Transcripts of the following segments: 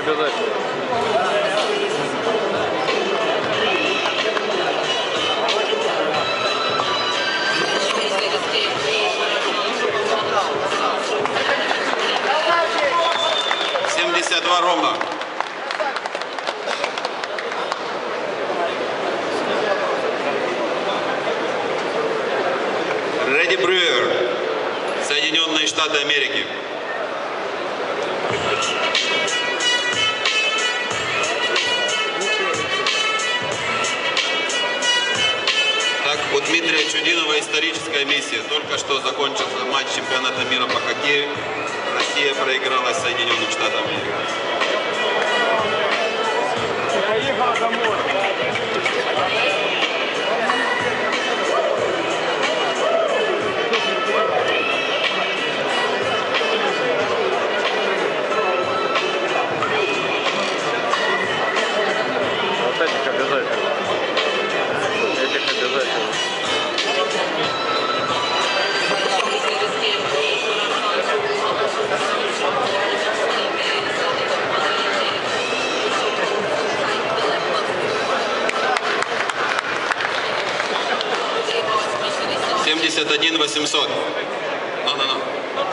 обязательно. Ровно. Редди Брюер, Соединенные Штаты Америки. Так, у Дмитрия Чудинова историческая миссия. Только что закончился матч чемпионата мира по хоккею. Россия проиграла Соединенным Штатам Америки. Поехала домой. Вот этих обязательно. Этих обязательно. $71 800. No.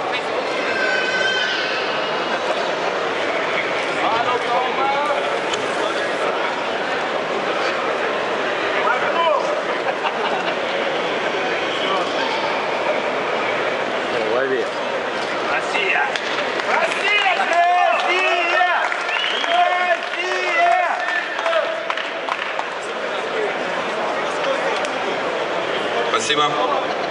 Лови. Россия! Россия! Россия! Россия! Спасибо.